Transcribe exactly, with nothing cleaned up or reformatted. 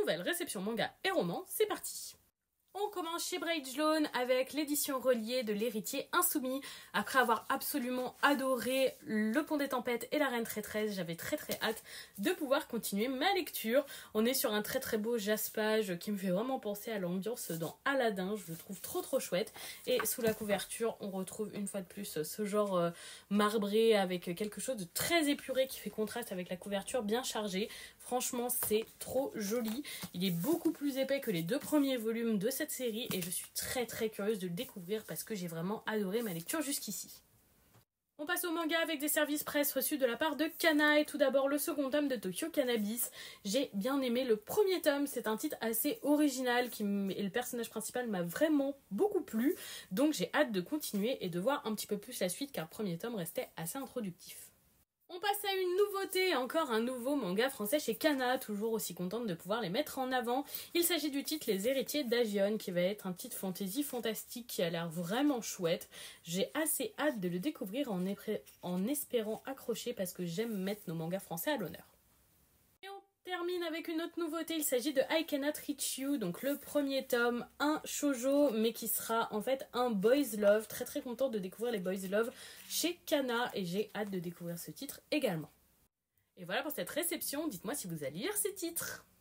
nouvelle réception manga et roman, c'est parti. On commence chez Bridge Loan avec l'édition reliée de l'héritier insoumis. Après avoir absolument adoré Le Pont des Tempêtes et La Reine Traîtresse, j'avais très très hâte de pouvoir continuer ma lecture. On est sur un très très beau jaspage qui me fait vraiment penser à l'ambiance dans Aladdin, je le trouve trop trop chouette. Et sous la couverture, on retrouve une fois de plus ce genre euh, marbré avec quelque chose de très épuré qui fait contraste avec la couverture bien chargée. Franchement, c'est trop joli. Il est beaucoup plus épais que les deux premiers volumes de cette série et je suis très très curieuse de le découvrir parce que j'ai vraiment adoré ma lecture jusqu'ici. On passe au manga avec des services presse reçus de la part de Kana et tout d'abord le second tome de Tokyo Cannabis. J'ai bien aimé le premier tome, c'est un titre assez original qui m... et le personnage principal m'a vraiment beaucoup plu. Donc j'ai hâte de continuer et de voir un petit peu plus la suite car le premier tome restait assez introductif. On passe à une nouveauté, encore un nouveau manga français chez Kana, toujours aussi contente de pouvoir les mettre en avant. Il s'agit du titre Les Héritiers d'Agion, qui va être un titre fantasy fantastique qui a l'air vraiment chouette. J'ai assez hâte de le découvrir en, épr- en espérant accrocher parce que j'aime mettre nos mangas français à l'honneur. Et on termine avec une autre nouveauté, il s'agit de I Cannot Reach You, donc le premier tome, un shoujo, mais qui sera en fait un boys love. Très très contente de découvrir les boys love chez Kana et j'ai hâte de découvrir ce titre également. Et voilà pour cette réception, dites-moi si vous allez lire ces titres.